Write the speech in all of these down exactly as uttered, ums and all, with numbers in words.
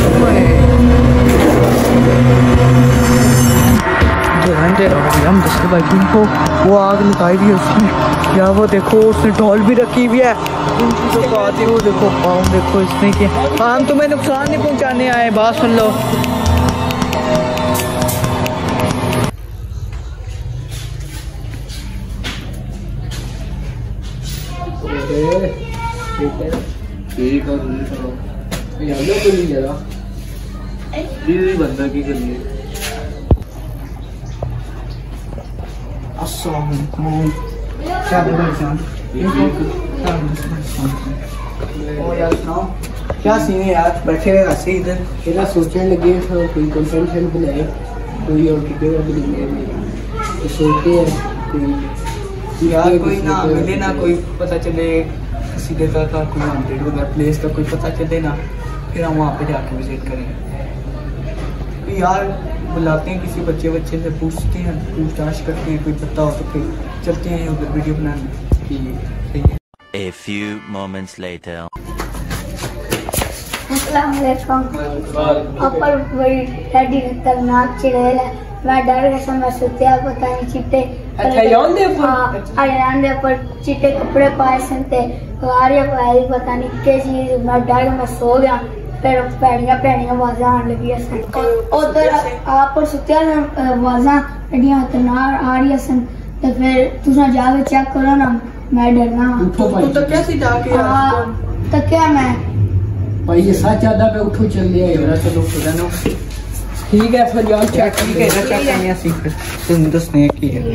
हम दस भाई को वो आग लगाई हुई है उसने, या वो देखो उसने ढोल भी रखी हुई है। इन चीज़ों को आती वो देखो पाँव देखो इसने कि हाँ हम तुम्हें नुकसान नहीं पहुंचाने आए, बात सुन लो। बंदा की करिए क्या सीन है यार, बैठे हुए ऐसे इधर मेरा सोचने लगे कोई कंटेंट बनाए, कोई और वीडियो बनाए तो सोचते हैं कोई यार कोई ना मिले ना कोई पता चले किसी जगह का कोई हंड्रेड वगैरह प्लेस का कोई पता चले ना, फिर हम वहाँ पे जाके विजिट करेंगे। यार बुलाते हैं किसी बच्चे बच्चे से, पूछते हैं पूछताछ करते हैं, कोई पता हो तो फिर चलते हैं उधर वीडियो बनाने। A few moments later. अस्सलाम वालेकुम। ऊपर बड़ी रेडी खतरनाक चुड़ैल है, मैं डर गया मैं सुत्या पता नहीं चिट्टे अयान दे पर हां अयान दे पर चिट्टे कपड़े पाए संते गारिया पाई पता नहीं के चीज, मैं डर मैं सो गया। फिर पैड़ियां पैड़ियां आवाज़ां आने लगी सन उधर आप पर सुत्या आवाज़ां एडियां खतरनाक आ रही सन, तो फिर तुसा जाके चेक करो ना, मैं डरना उठो भाई तो कैसे जाके हां तो क्या मैं भाई ये सच ज्यादा पे उठो चल लिया यार, चलो खुदा नो ठीक है फिर यार चेक ठीक है ना चेक करने सीख तुम दसने की है।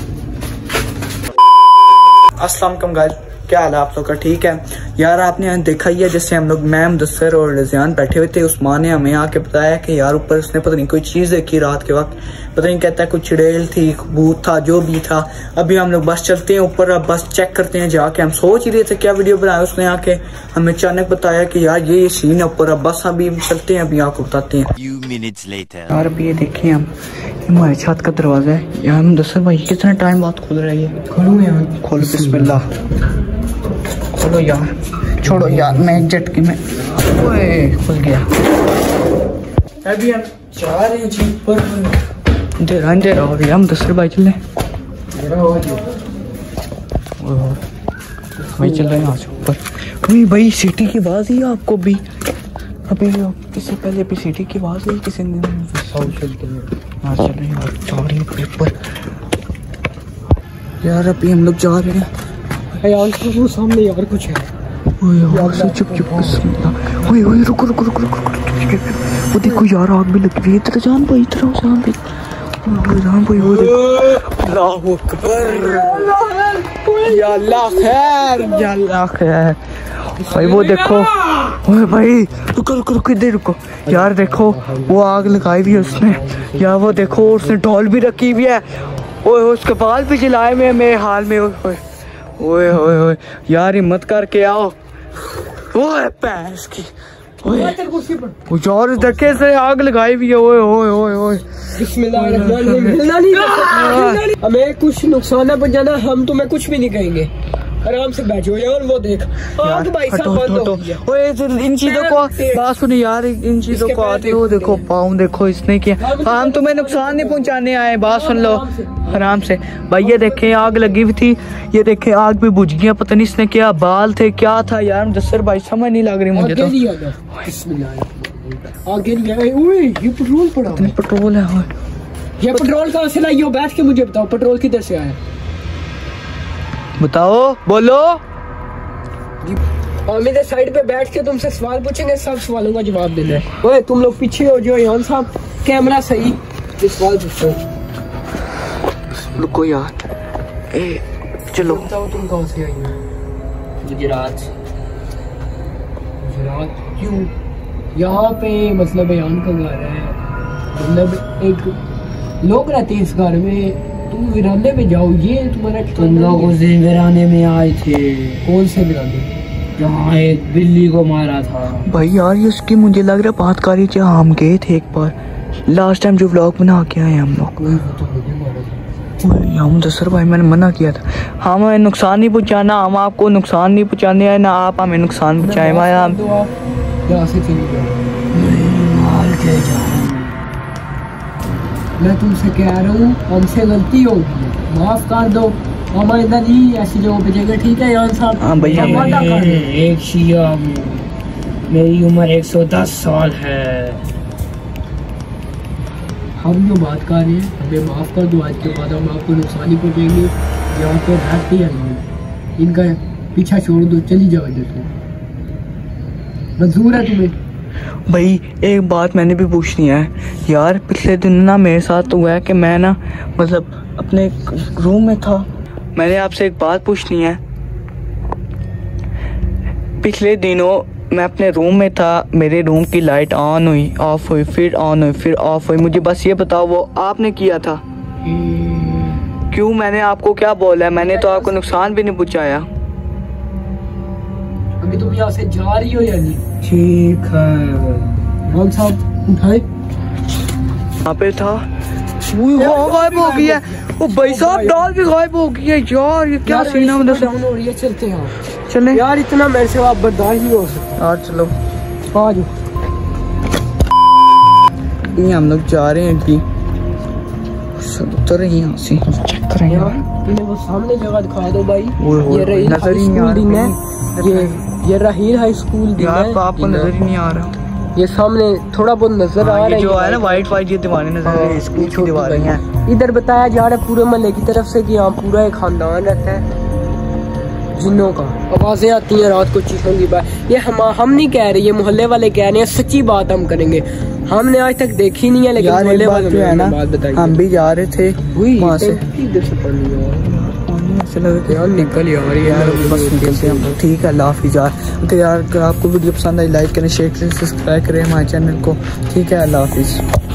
अस्सलाम वालेकुम गाइस, क्या हाल है आप लोग का? ठीक है यार, आपने देखा ही है जैसे हम लोग मैं मुदस्सिर और रज़ियान बैठे हुए थे, उस्मान ने हमें आके बताया कि यार ऊपर उसने पता नहीं कोई चीज़ देखी रात के वक्त, पता नहीं कहता है कुछ चुड़ैल थी, भूत था, जो भी था। अभी हम लोग बस चलते हैं ऊपर, अब बस चेक करते हैं जाके। हम सोच ही रहे थे क्या वीडियो बनाए, उसने आके हमें अचानक बताया कि यार ये सीन है ऊपर, अब बस अभी चलते हैं, अभी आपको बताते हैं। यार अभी ये देखिए हम हमारे छत का दरवाजा है यार, मुदस्सिर भाई कितना टाइम बाद खुल रहा है ये, खोलो यार खोलो बिस्मिल्लाह खोलो यार, छोड़ो यार मैं एक झटके में ओए खुल गया। अभी हम जा रहे हैं जी पर अंधेरा अंधेरा हो गया, हम मुदस्सिर भाई चल रहे भाई चल रहे हैं यहाँ से ऊपर। अभी भाई सिटी की आवाज ही आपको भी अभी इससे पहले भी सिटी की आवाज है किसी ने हाँ चल रहे हैं जा रहे हैं ऊपर यार। अभी हम लोग जा रहे हैं यार वो सामने यार कुछ है, ओए यार से चुप चुप ओए ओए रुको रुको रुको रुको वो देखो यार आग भी लग रही है, इधर जान भाई इधर आओ जान भाई जान भाई वो देखो अल्लाहू अकबर या अल्लाह खैर या अल्लाह खैर भाई वो देखो ओए भाई रुको रुको रुको इधर रुको यार, देखो वो आग लगाई हुई है उसने, या वो देखो उसने ढोल भी रखी हुई है, ओए उसके बाल भी जलाए हुए मेरे हाल में, ओए ओए ओए ओए यार हिम्मत करके आओ, ओए पैस की ओए यार धक्के से आग लगाई हुई है, ओए ओए ओए ओए हमें कुछ नुकसान ना पहुंचाना, हम तुम्हें कुछ भी नहीं कहेंगे, आराम से बैठो यार। वो देख आग भाई साहब बंद हो गया। ओए इन चीजों को बात सुनो यार, इन चीजों को आते हो देखो पाँव देखो इसने किया, हम तुम्हें नुकसान नहीं पहुंचाने आए, बात सुन लो आराम से भाई। ये देखे आग लगी हुई थी, ये देखे आग भी बुझ गया, पता नहीं इसने क्या बाल थे क्या था यार, मुदस्सिर भाई समझ नहीं लग रही मुझे तो। आगे ये पेट्रोल पड़ा, पेट्रोल है ये पेट्रोल कहाँ से लाई हो? बैठ के मुझे बताओ पेट्रोल किधर से आया, बताओ बोलो। हम इधर साइड पे बैठ के तुमसे सवाल पूछेंगे, सब सवालों का जवाब देना है। ओए तुम लोग पीछे हो जाओ यार साहब, कैमरा सही ये सवाल पूछो। रुको यार ए चलो बताओ तुम कहाँ से आई हो? गुजरात। गुजरात क्यों? यहाँ पे मतलब बयान का घर है, मतलब एक लोग रहते हैं इस घर में, तुम वीराने में जाओ, ये तुम्हारा तुम लोग उस दिन वीराने में आए थे। कौन से वीराने? जहाँ एक बिल्ली को मारा था भाई यार, ये उसकी मुझे लग रहा है बात कर रही थी, हम गए थे एक बार लास्ट टाइम जो व्लॉग बना के आए हम लोग। हम मुदस्सिर भाई मैंने मना किया था, हमें नुकसान नहीं पहुँचाना, हम आपको नुकसान नहीं पहुँचाने हैं ना आप हमें नुकसान पहुँचाए भाई। हम यहाँ से चली जाओ। मैं तुमसे कह रहा हूँ हमसे गलती हो गई है, माफ कर दो। हम इधर नहीं ऐसी जगह पे जाएंगे, ठीक है यान साहब? हाँ भैया, हम वादा कर रहे हैं। एक शिया हूँ, मेरी उम्र एक सौ दस साल है। हम जो बात कर रहे हैं हमें माफ कर दो, आज के बाद हम आपको नुकसान ही पहुँचेंगे। यहाँ पे रहते हैं, इनका पीछा छोड़ दो, चली जाओ इधर से। मंजूर है तुम्हें? भाई एक बात मैंने भी पूछनी है यार, पिछले दिन ना मेरे साथ हुआ है कि मैं ना मतलब अपने रूम में था। मैंने आपसे एक बात पूछनी है, पिछले दिनों मैं अपने रूम में था, मेरे रूम की लाइट ऑन हुई, ऑफ हुई, फिर ऑन हुई, फिर ऑफ हुई। मुझे बस ये बताओ वो आपने किया था? क्यों, मैंने आपको क्या बोला है? मैंने तो आपको नुकसान भी नहीं पहुंचाया। अभी तुम यहाँ से जा रही हो या नहीं? ठीक है। राम साहब उठाए। यहाँ पे था, वो गायब हो गया। वो भाई साहब डॉल भी गायब हो गई है यार, ये क्या सीन है? मतलब डाउन हो रही है, चलते हैं चले यार, इतना मेरे से आप बर्दाश्त नहीं हो सकता यार, चलो आ जाओ। ये हम लोग जा रहे हैं कि उतर यहाँ से चेक करें यार। इन्हें वो सामने जगह दिखा दो भाई। ओए होए, ये रहील नजर ही नहीं आ हाई स्कूल दिन है, रहा ये ये रहील हाई स्कूल दिन यार, है। तो आपको नजर ही नहीं आ रहा। ये सामने थोड़ा बहुत नजर आ हाँ, रहा ये है, जो है ना वाइट वाइट ये दीवारें नजर आ रही है, स्कूल की दीवारें हैं। इधर बताया जा रहा है पूरे मोहल्ले की तरफ से कि यहाँ पूरा एक खानदान रहता है जिन्नों का। आवाजें आती हैं रात को, चीखों की बात। ये हम हम नहीं कह रहे, ये मोहल्ले वाले कह रहे हैं, सच्ची बात हम करेंगे। हमने आज तक देखी नहीं है, लेकिन यार मोहल्ले एक बात वालों जो है ने ना, बात बताई। हम भी जा रहे थे वहाँ से, इधर से पानी आ रहा है। ऐसे लग रहा यार निकल यार यार, यार, बस निकलते हैं हम। ठीक है, अल्लाह हाफिज़ यार। तो यार अगर आपको वीडियो पसंद आई, लाइक करें, शेयर करें, सब्सक्राइब करें हमारे चैनल को। ठीक है, अल्लाह हाफिज़।